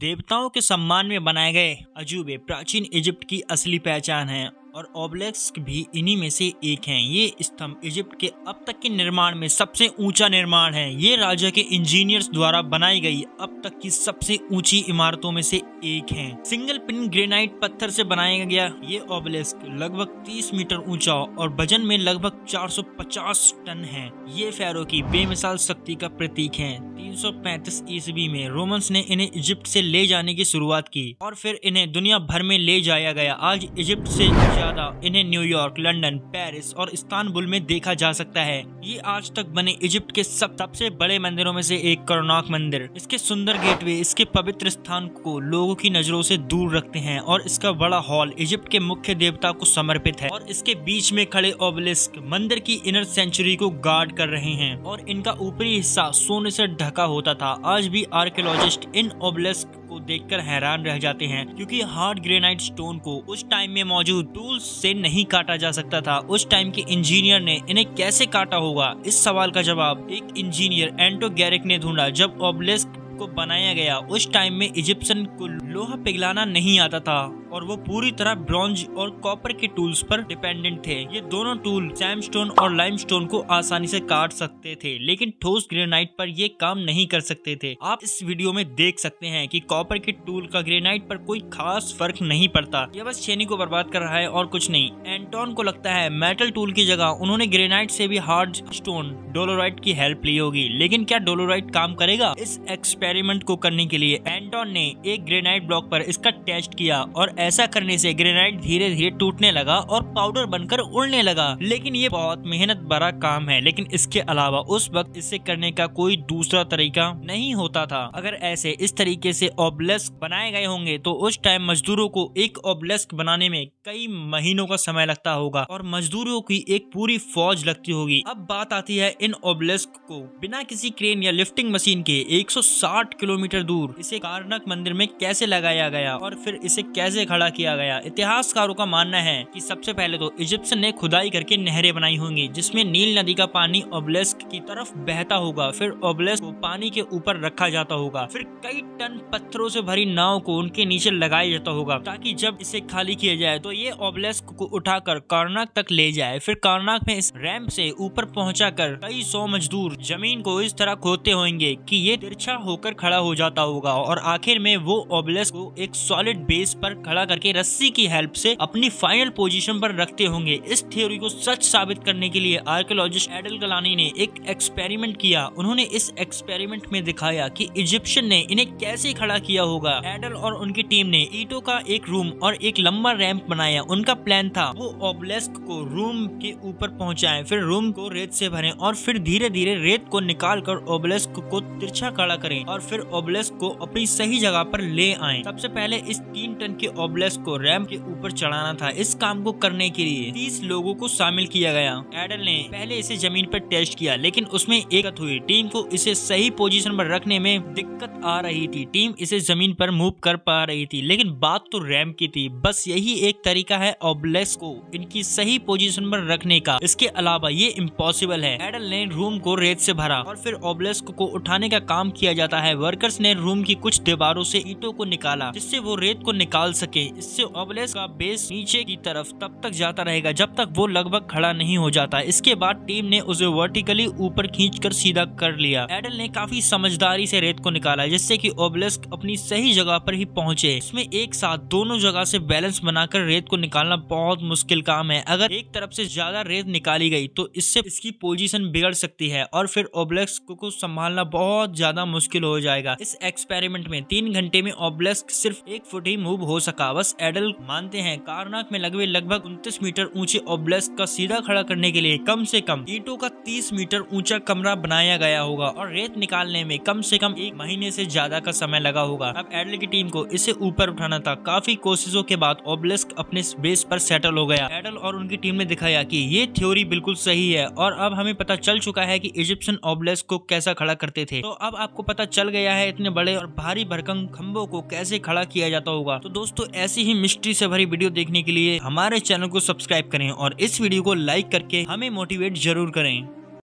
देवताओं के सम्मान में बनाए गए अजूबे प्राचीन इजिप्ट की असली पहचान है और ओबेलिस्क भी इन्हीं में से एक हैं। ये स्तंभ इजिप्ट के अब तक के निर्माण में सबसे ऊंचा निर्माण है। ये राजा के इंजीनियर्स द्वारा बनाई गई अब तक की सबसे ऊंची इमारतों में से एक है। सिंगल पिन ग्रेनाइट पत्थर से बनाया गया ये ओबेलिस्क लगभग 30 मीटर ऊंचा और वजन में लगभग 450 टन है। ये फेरो की बेमिसाल शक्ति का प्रतीक है। 335 ईस्वी में रोमन्स ने इन्हें इजिप्ट से ले जाने की शुरुआत की और फिर इन्हें दुनिया भर में ले जाया गया। आज इजिप्ट से ज्यादा इन्हें न्यूयॉर्क, लंदन, पेरिस और इस्तांबुल में देखा जा सकता है। ये आज तक बने इजिप्ट के सबसे बड़े मंदिरों में से एक करनाक मंदिर। इसके सुंदर गेटवे इसके पवित्र स्थान को लोगों की नजरों से दूर रखते हैं और इसका बड़ा हॉल इजिप्ट के मुख्य देवता को समर्पित है और इसके बीच में खड़े ओबेलिस्क मंदिर की इनर सेंचुरी को गार्ड कर रहे हैं और इनका ऊपरी हिस्सा सोने से ढका होता था। आज भी आर्कियोलॉजिस्ट इन ओबेलिस्क को देखकर हैरान रह जाते हैं क्योंकि हार्ड ग्रेनाइट स्टोन को उस टाइम में मौजूद टूल्स से नहीं काटा जा सकता था। उस टाइम के इंजीनियर ने इन्हें कैसे काटा होगा, इस सवाल का जवाब एक इंजीनियर एंटो गैरिक ने ढूंढा। जब ओबेलिस्क को बनाया गया उस टाइम में इजिप्शियन को लोहा पिघलाना नहीं आता था और वो पूरी तरह ब्रॉन्ज और कॉपर के टूल्स पर डिपेंडेंट थे। ये दोनों टूल सैंडस्टोन और लाइमस्टोन को आसानी से काट सकते थे लेकिन ठोस ग्रेनाइट पर ये काम नहीं कर सकते थे। आप इस वीडियो में देख सकते हैं कि कॉपर के टूल का ग्रेनाइट पर कोई खास फर्क नहीं पड़ता। ये बस छेनी को बर्बाद कर रहा है और कुछ नहीं। एंटोन को लगता है मेटल टूल की जगह उन्होंने ग्रेनाइट से भी हार्ड स्टोन डोलोराइट की हेल्प ली होगी। लेकिन क्या डोलोराइट काम करेगा? इस एक्सपेरिमेंट को करने के लिए एंटोन ने एक ग्रेनाइट ब्लॉक पर इसका टेस्ट किया और ऐसा करने से ग्रेनाइट धीरे धीरे टूटने लगा और पाउडर बनकर उड़ने लगा। लेकिन ये बहुत मेहनत भरा काम है, लेकिन इसके अलावा उस वक्त इसे करने का कोई दूसरा तरीका नहीं होता था। अगर ऐसे इस तरीके से ओबेलिस्क बनाए गए होंगे तो उस टाइम मजदूरों को एक ओबेलिस्क बनाने में कई महीनों का समय लगता होगा और मजदूरों की एक पूरी फौज लगती होगी। अब बात आती है इन ओबेलिस्क को बिना किसी क्रेन या लिफ्टिंग मशीन के 160 किलोमीटर दूर इसे कारनाक मंदिर में कैसे लगाया गया और फिर इसे कैसे खड़ा किया गया। इतिहासकारों का मानना है कि सबसे पहले तो इजिप्शियन ने खुदाई करके नहरें बनाई होंगी जिसमें नील नदी का पानी ओबेलिस्क की तरफ बहता होगा। फिर ओबेलिस्क को पानी के ऊपर रखा जाता होगा। फिर कई टन पत्थरों से भरी नाव को उनके नीचे लगाया जाता होगा ताकि जब इसे खाली किया जाए तो ये ओबेलिस्क को उठाकर कारनाक तक ले जाए। फिर कारनाक में इस रैंप से ऊपर पहुंचाकर कई 100 मजदूर जमीन को इस तरह खोदते होंगे कि ये तिरछा होकर खड़ा हो जाता होगा और आखिर में वो ओबेलिस्क को एक सॉलिड बेस पर खड़ा करके रस्सी की हेल्प से अपनी फाइनल पोजीशन पर रखते होंगे। इस थ्योरी को सच साबित करने के लिए आर्कियोलॉजिस्ट एडल गलानी ने एक एक्सपेरिमेंट किया। उन्होंने इस एक्सपेरिमेंट में दिखाया कि इजिप्शियन ने इन्हें कैसे खड़ा किया होगा। एडल और उनकी टीम ने ईंटों का एक रूम और एक लंबा रैंप बनाया। उनका प्लान था वो ओबेलिस्क को रूम के ऊपर पहुंचाएं, फिर रूम को रेत से भरें और फिर धीरे धीरे रेत को निकाल कर ओबेलिस्क को तिरछा खड़ा करें और फिर ओबेलिस्क को अपनी सही जगह पर ले आए। सबसे पहले इस 3 टन के ओबेलिस्क को रैंप के ऊपर चढ़ाना था। इस काम को करने के लिए 30 लोगों को शामिल किया गया। एडल ने पहले इसे जमीन पर टेस्ट किया लेकिन उसमें एक दिक्कत हुई। टीम को इसे सही पोजीशन पर रखने में दिक्कत आ रही थी। टीम इसे जमीन पर मूव कर पा रही थी लेकिन बात तो रैंप की थी। बस यही एक तरीका है ओबेलिस्क को इनकी सही पोजीशन पर रखने का, इसके अलावा ये इम्पॉसिबल है। एडल ने रूम को रेत से भरा और फिर ओबेलिस्क को उठाने का काम किया जाता है। वर्कर्स ने रूम की कुछ दीवारों से ईंटों को निकाला जिससे वो रेत को निकाल सके। इससे ओबेलिस्क का बेस नीचे की तरफ तब तक जाता रहेगा जब तक वो लगभग खड़ा नहीं हो जाता। इसके बाद टीम ने उसे वर्टिकली ऊपर खींचकर सीधा कर लिया। एडल ने काफी समझदारी से रेत को निकाला जिससे कि ओबेलिस्क अपनी सही जगह पर ही पहुंचे। इसमें एक साथ दोनों जगह से बैलेंस बनाकर रेत को निकालना बहुत मुश्किल काम है। अगर एक तरफ से ज्यादा रेत निकाली गई तो इससे इसकी पोजीशन बिगड़ सकती है और फिर ओबेलिस्क को संभालना बहुत ज्यादा मुश्किल हो जाएगा। इस एक्सपेरिमेंट में 3 घंटे में ओबेलिस्क सिर्फ 1 फुट ही मूव हो सका। बस एडल मानते हैं कारनाक में लगभग 29 मीटर ऊंचे ओबेलिस्क का सीधा खड़ा करने के लिए कम से कम ईंटों का 30 मीटर ऊंचा कमरा बनाया गया होगा और रेत निकालने में कम से कम 1 महीने से ज्यादा का समय लगा होगा। अब एडल की टीम को इसे ऊपर उठाना था। काफी कोशिशों के बाद ओबेलिस्क अपने बेस पर सेटल हो गया। एडल और उनकी टीम ने दिखाया कि ये थ्योरी बिल्कुल सही है और अब हमें पता चल चुका है कि इजिप्शियन ओबेलिस्क को कैसा खड़ा करते थे। तो अब आपको पता चल गया है इतने बड़े और भारी भरकम खंभों को कैसे खड़ा किया जाता होगा। तो दोस्तों ऐसी ही मिस्ट्री से भरी वीडियो देखने के लिए हमारे चैनल को सब्सक्राइब करें और इस वीडियो को लाइक करके हमें मोटिवेट जरूर करें।